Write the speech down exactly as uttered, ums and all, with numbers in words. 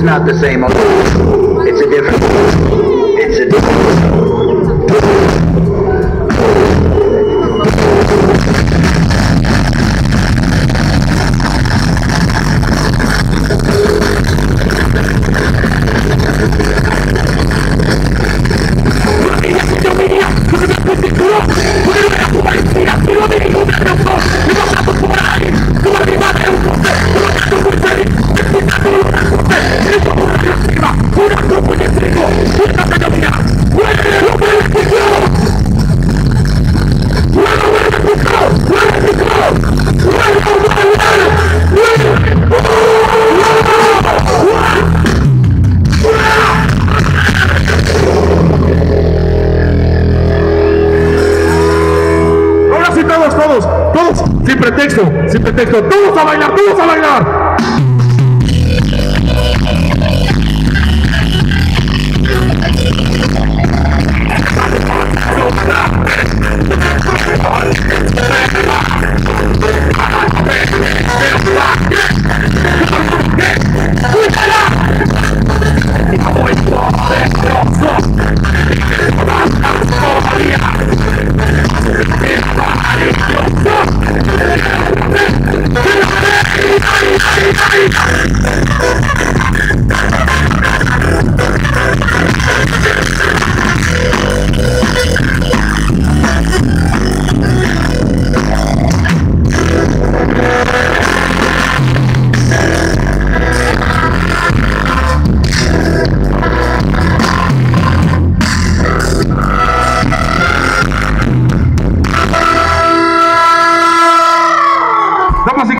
not the same. It's a different. It's a different. Todos, todos, sin pretexto, sin pretexto, todos a bailar, todos a bailar. Hey, hey, hey, hey.